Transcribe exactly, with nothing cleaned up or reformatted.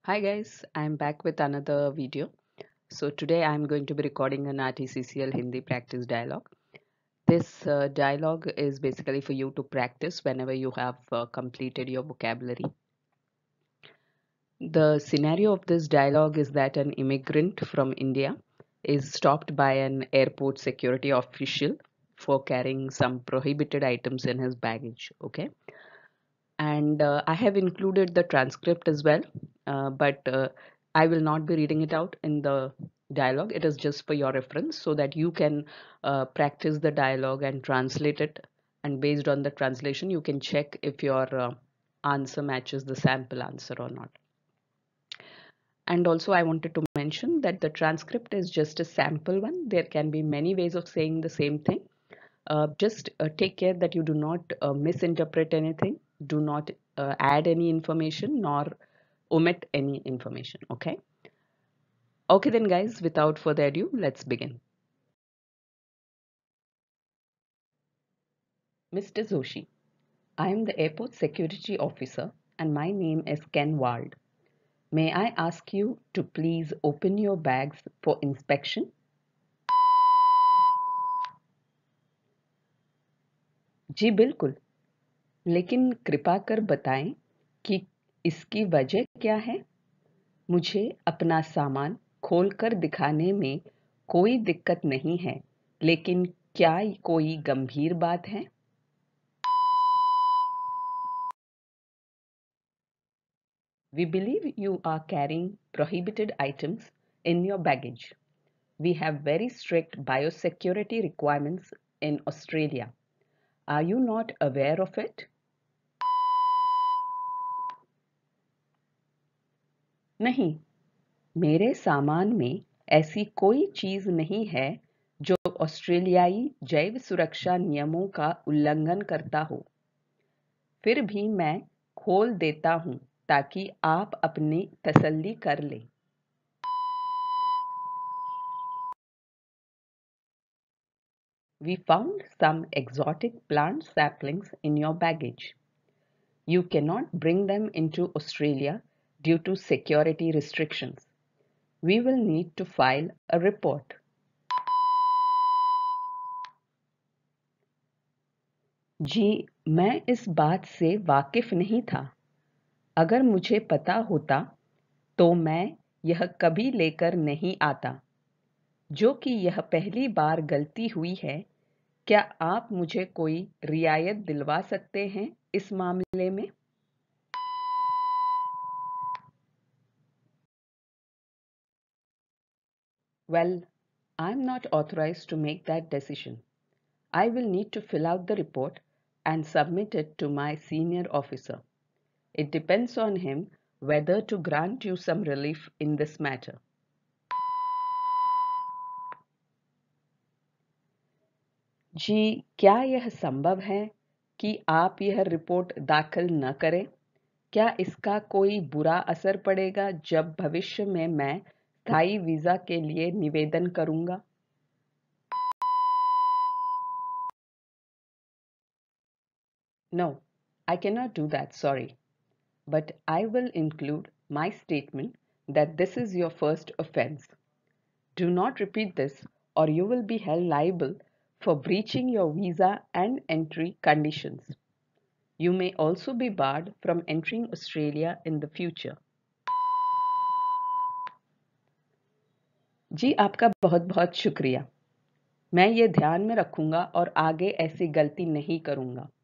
Hi guys, I'm back with another video. So today I'm going to be recording a NAATI C C L Hindi practice dialogue. This uh, dialogue is basically for you to practice whenever you have uh, completed your vocabulary. The scenario of this dialogue is that an immigrant from India is stopped by an airport security official for carrying some prohibited items in his baggage. Okay. And uh, I have included the transcript as well, uh, but uh, I will not be reading it out in the dialogue. It is just for your reference so that you can uh, practice the dialogue and translate it. And based on the translation, you can check if your uh, answer matches the sample answer or not. And also, I wanted to mention that the transcript is just a sample one. There can be many ways of saying the same thing. Uh, just uh, take care that you do not uh, misinterpret anything, do not uh, add any information, nor omit any information. Okay. Okay, then, guys, without further ado, let's begin. Mister Zoshi, I am the airport security officer and my name is Ken Wald. May I ask you to please open your bags for inspection? जी बिल्कुल, लेकिन कृपा कर बताएं कि इसकी वजह क्या है? मुझे अपना सामान खोलकर दिखाने में कोई दिक्कत नहीं है, लेकिन क्या कोई गंभीर बात है? We believe you are carrying prohibited items in your baggage. We have very strict biosecurity requirements in Australia. Are you not aware of it? नहीं, मेरे सामान में ऐसी कोई चीज नहीं है जो ऑस्ट्रेलियाई जैव सुरक्षा नियमों का उल्लंघन करता हो। फिर भी मैं खोल देता हूं ताकि आप अपनी तसल्ली कर लें। We found some exotic plant saplings in your baggage. You cannot bring them into Australia due to security restrictions. We will need to file a report. जी, मैं इस बात से वाकिफ नहीं था। अगर मुझे पता होता तो मैं यह कभी लेकर नहीं आता। जो कि यह पहली बार गलती हुई है, क्या आप मुझे कोई रियायत दिलवा सकते हैं इस मामले में? Well, I'm not authorized to make that decision. I will need to fill out the report and submit it to my senior officer. It depends on him whether to grant you some relief in this matter. जी, क्या यह संभव है कि आप यह report दाखिल न करें? क्या इसका कोई बुरा असर पड़ेगा जब भविष्य में मैं स्थायी वीजा के लिए निवेदन करूंगा? No, I cannot do that, sorry. But I will include my statement that this is your first offense. Do not repeat this or you will be held liable for breaching your visa and entry conditions. You may also be barred from entering Australia in the future. जी, आपका बहुत बहुत शुक्रिया। मैं ये ध्यान में रखूंगा और आगे ऐसी गलती नहीं करूंगा।